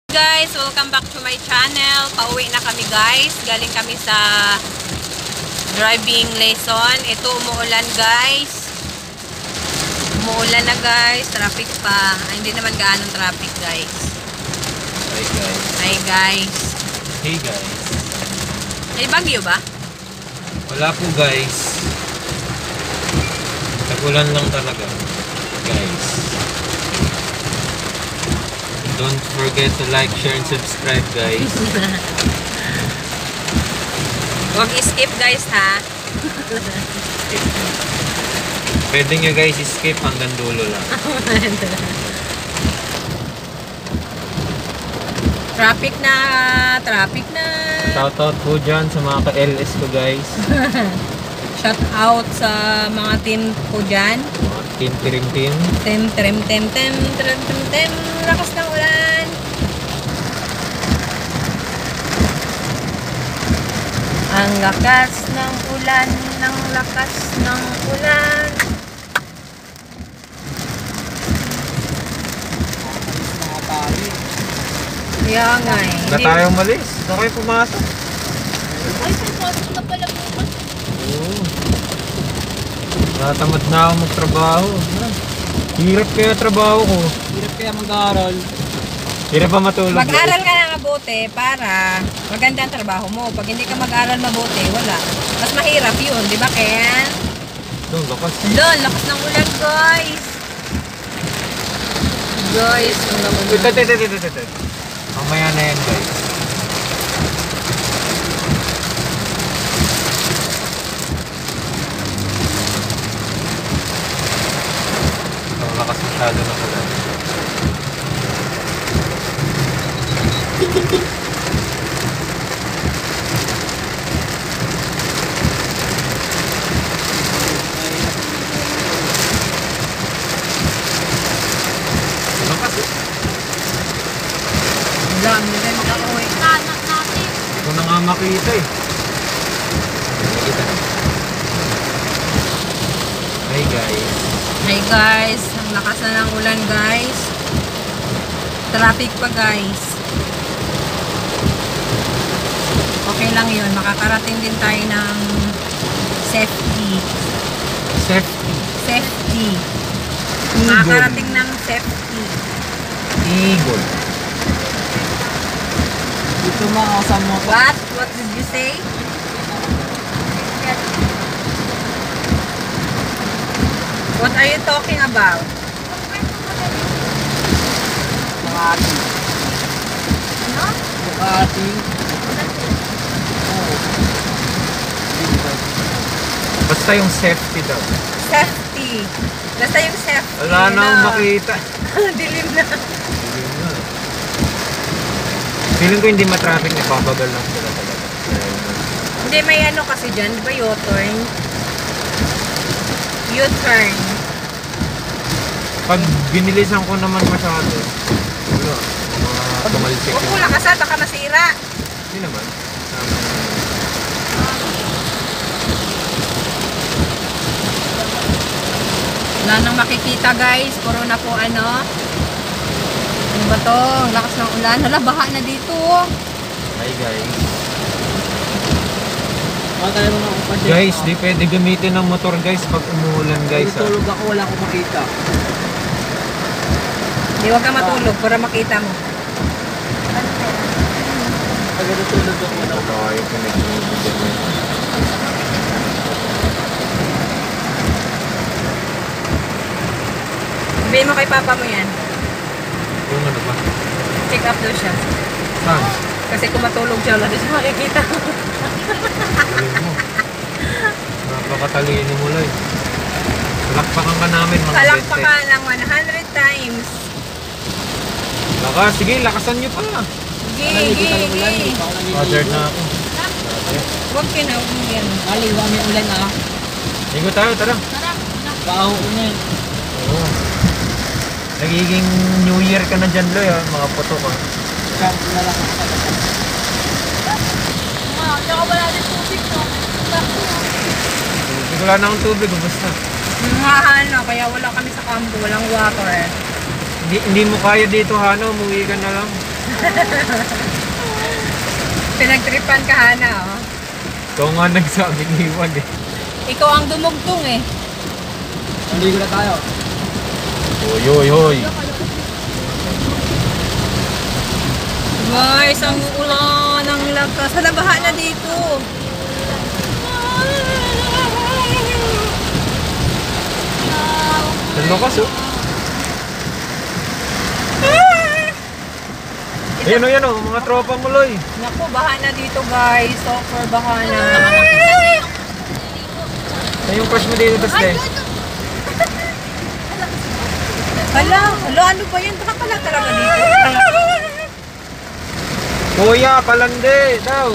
Guys, welcome back to my channel. Pauwi na kami guys. Galing kami sa driving lesson. Ito umuulan guys. Umuulan na guys. Traffic pa. Ay, hindi naman gaanong traffic guys. Hi guys. Hi guys. Hey guys. May bagyo ba? Wala po guys. Tagulan lang talaga. Guys. Don't forget to like, share, and subscribe guys. Huwag skip guys ha. Pwede nyo guys skip hanggang dulo lang. Traffic na. Traffic na. Shoutout po dyan sa mga ka-LS ko guys. Shout out sa mga team ko dyan. Mga team tirim-tim. Tem. Lakas ng ulan. Ang lakas ng ulan. Ang lakas ng ulan. Kaya nga eh. Na tayo malis. Na kayo pumasok. Ay, pumasok na pala bukas. Oo. Natamad na ako magtrabaho. Hirap kaya trabaho ko. Hirap kaya mag-aaral. Hirap pa matulog. Mag-aral ka na mabuti para maganda ang trabaho mo. Pag hindi ka mag-aral mabuti, wala. Mas mahirap yun, di ba Ken? Doon, lakas. Doon, lakas ng ulan guys. Guys, ang lakas ng Ito. Mamaya na yan guys. Ang lakas masyado ng ulan. Lakas eh. Wala, hindi tayo makauwi. Hindi ko na nga makita eh. Nakikita na. Hi guys. Hi guys, ang lakas na ng ulan guys. Traffic pa guys. Okay lang yun, makakarating din tayo ng safety. Safety. Safety. Eagle. Makakarating ng safety. Eagle. Dito mga kasama ko. What? What did you say? What are you talking about? Makati. Ano? Makati. Oo. Basta yung safety daw. Safety. Basta yung safety. Wala na akong makita. Dilim na. Yun na. Feeling ko hindi matraffic, napapagal lang sila talaga. Hindi, may ano kasi dyan. Di ba U-turn? U-turn. Pag binilisan ko naman masyado, wala. Mga tumalsik Huwag mo yung... lakasan, baka masira. Hindi naman. Wala nang makikita guys. Puro na po ano. Ano ba to? Ang lakas ng ulan. Hala, baha na dito. Hi guys. Matay mo na ako pa dyan. Guys, di pwede gamitin ng motor guys pag umuulan guys. Ha? Tulog ako, wala akong makita. Hindi, huwag ka matulog para makita mo. Pag natulog ako, wala Ito tayo pinag-ibigyan mo. Sabihin mo kay papa mo yan. Yung ano ba? Check up daw siya. Saan? Kasi kung matulog siya, wala din siya makikita. Galing mo. Napakatalino mo lang. Palakpakan ka namin mga Palakpakan ng 100 times. Lakas, sige, lakasan nyo pa. Gigi. Ordered na ako. Huwag ka na, huwag mo yan. Maliw kami ulan ah. Ligo tayo, tara. Baho ko na yun. Oo. Nagiging New Year ka na dyan, Loy, ha? Mga puto ka. Camp na lang ako. Tsaka wala din tubig, no? Wala na akong tubig, basta. Mga ano, kaya wala kami sa kampo, walang water. Hindi mo kaya dito, Hano, umuwi ka na lang. Pinagtripan ka, Hana, oh. Ikaw nga nagsabing iwan eh. Ikaw ang dumugtong eh. Naligo na tayo. Hoy, hoy, hoy. Guys, ang ulan, ang lakas. Hala, baha na dito. Ang lakas oh. Ayan o, yan o, mga tropa mo, Loy. Naku, baha na dito, guys. Super baha na. Ay, yung crush mo dito, Tasday. Hala, ano ba yan? Baka pala talaga dito. Kuya, palande daw.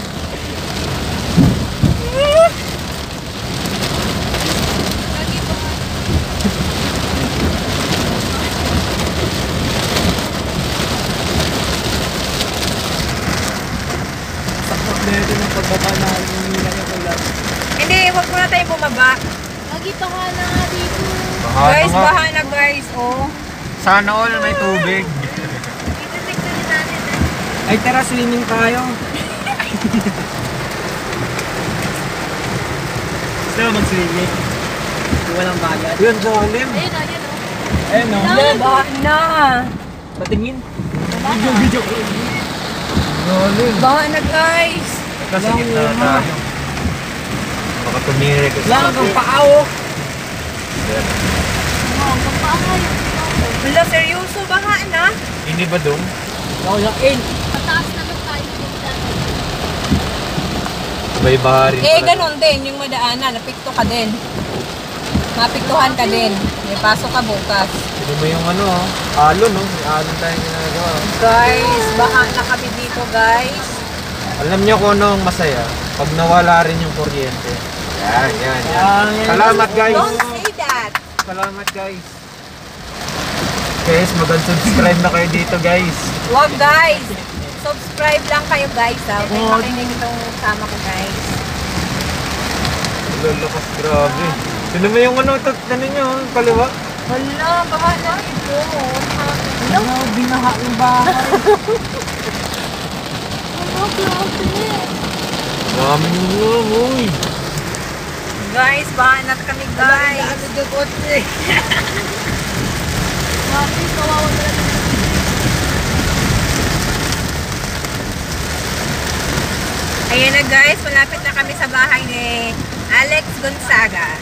Sakot na ito ng pagbaba na hinihila niya ulan. Hindi, wag muna tayo bumaba. Lagi pa ka na nga dito. Guys, baha na, guys. Oh. Sana all may tubig. Ititik na rin natin. Ay tara, swimming tayo. Gusto mo mag-swimming? Di walang bagat. Yun, Jolim. Ayun o, ayun o. Ayun no. Baha na. Patingin. Video. Jolim. Baha na, guys. Kasi gitna na tayo. Baka tumiri ka Wala kang paaw. Hanggang pa nga yun. Hala, seryoso, baha na. Hindi ba dong? Yakin. Mataas na lang tayo dito. May baharin Eh, ganun din. Yung madaanan, napikto ka din. Mapiktuhan ka din. May pasok ka bukas. Sino mo yung ano, alon, no? May alon tayong ginagawa. Guys, baha na kami dito, guys. Alam niyo kung ano ang masaya? Pag nawala rin yung kuryente. Yan, yan, yan. Yan. Salamat, guys. Don't say that. Salamat, guys. Guys, mag-subscribe na kayo dito, guys. Wag, guys. Subscribe lang kayo, guys. Ha? Huwag kayong makinig itong sama ko, guys. Lalakas, grabe. Sino mo yung ano, ano nyo, kaliwa? Hala, baha na ito. Ano, binaha yung bahay. Ano, grabe. Dami nyo, uy. Guys, baha na kami, guys. Grabe, kawawa na lang. Ayan na, guys. Malapit na kami sa bahay ni Alex Gonzaga.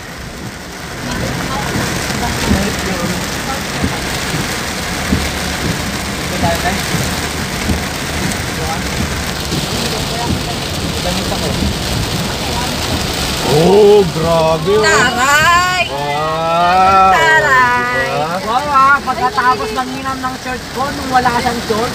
Ito tayo, guys. Damit ako. Oh, grabe, oh. Taray! Wow. Taray. Diba? Wow ah, pagkatapos manginam ng shirt ko nung wala siyang short.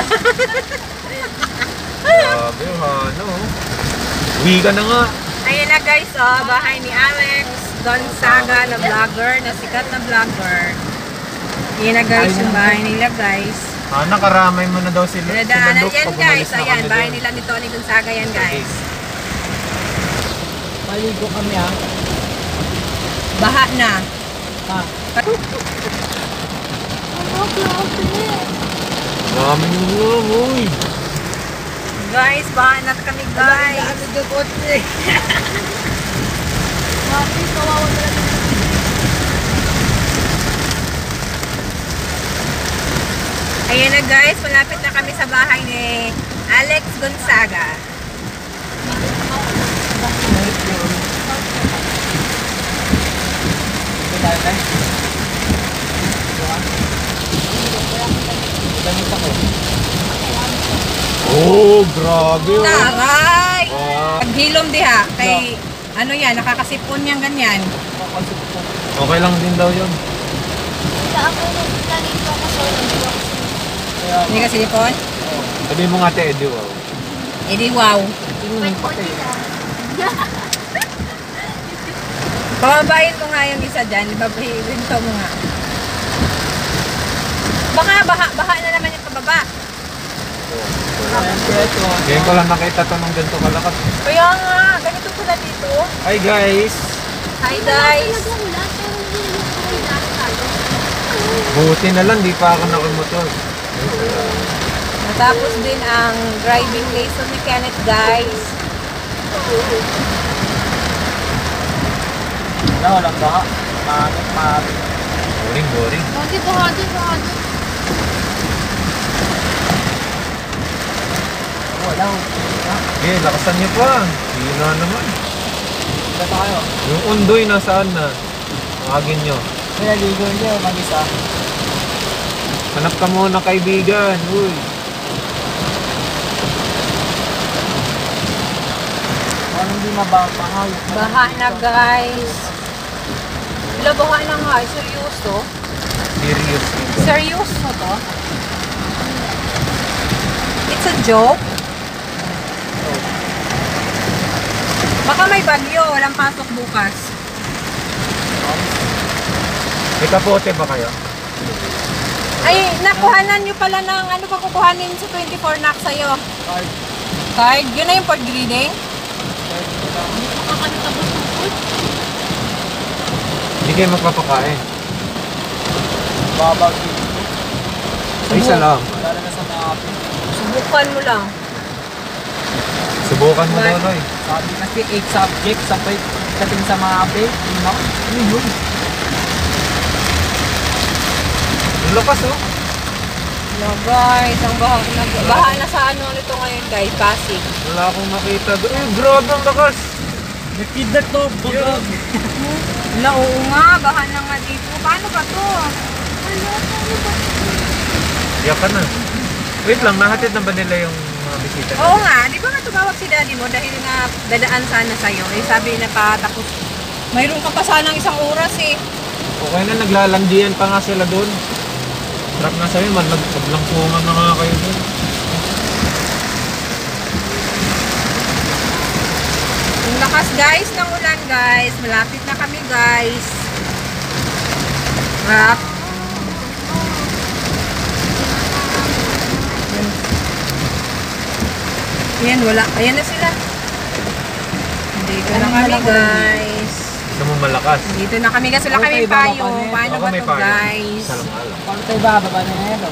Grabe, ano. Uwi ka na nga. Ayan na, guys. Oh, bahay ni Alex Gonzaga na vlogger, na sikat na vlogger. Ayan na, guys. Yung bahay nila, guys. Nakaramay mo na daw sila. Nadaanan Luke, yan, pag guys. umalis na Ayan, kami bahay doon. nila ni Tony Gonzaga yan, guys. Maligo kami ah. Baha na. Ha? Ano, grabe. Dami nyo, uy. Guys, baha na kami, guys. Grabe, kawawa na lang. Ayan na, guys. Malapit na kami sa bahay ni Alex Gonzaga. Ito tayo, guys. Damit ako. Oh, grabe, oh. Taray! Wow. Paghilom diha. Kay, ano yan, nakakasipon niyang ganyan. Okay lang din daw yun. Sa ako, nalito ako sa ulan. Hindi ka silipon? Sabi mo nga, te, Eddie, wow. Eh di wow. May konti lang. Pababayin mo nga yung isa dyan. Ibabinto mo nga. Baka baha na naman yung pababa. Ngayon ko lang nakita to ng ganito kalakas. Kaya nga, ganito pala dito. Hi, guys. Hi guys. Nag-ulan, pero hindi naman ako kailangan tayo. Buti na lang, di pa ako nakamotor. Natapos din ang driving lesson ni Kenneth, guys. Wala, walang baha. Maamit. Boring. Hadi po, hadi po, hadi. Wala. Eh, lakasan niyo pa. Hina naman. Wala tayo. Yung undoy nasaan na? Tawagin nyo. Pinaligo niyo, mag-isa. Hanap ka muna kaibigan. Uy. Parang hindi mababahaw. Baha na, guys. Wala, baha na nga. Seryoso? Serious. Seryoso to? It's a joke? Baka may bagyo. Walang pasok bukas. May kapote ba kayo? Ay, nakuhanan nyo pala ng ano pa kukuhanin sa 24 knock sa'yo? Card. Card? Yun na yung port greeting? Makakalitabos ng food. Hindi kayo magpapakain. Babaw dito. Ay, isa lang. Lalo na sa maapi. Subukan mo lang. Subukan mo But- daw, Noy. Sabi kasi 8 subjects sa kating sa maapi. Ano yun? Ang lakas, oh. No, guys, ang baha na sa ano nito ngayon, guys, Pasig. Wala akong makita. Ay, grabe ang lakas. Nakidlat to. Bagag. Wala, oo nga, baha na nga dito. Paano ba to? Iyak ka na. Wait lang, nahatid na ba nila yung mga bisita? Oo nga, di ba nga tumawag si daddy mo dahil na dadaan sana sa'yo. Eh, sabi na pa, tapos mayroon ka pa sanang isang oras eh. Okay na, naglalandian pa nga sila doon. Trap nga sa'yo, maglangkungan na nga kayo doon. Ang lakas guys ng ulan guys. Malapit na kami guys. Rap. Yan, wala. Ayan na sila. Dito na kami guys. Gusto mo malakas? Dito na kami guys. Wala Okay, kami baba payo. pa na. Paano Ako ba may to payo. guys? Isa lang alam. Paano tayo bababa na nito?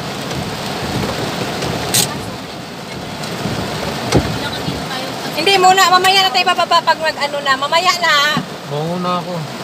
Nakakita tayo. Hindi muna. Mamaya na tayo bababa pag ano na. Mamaya na. Mauna ako.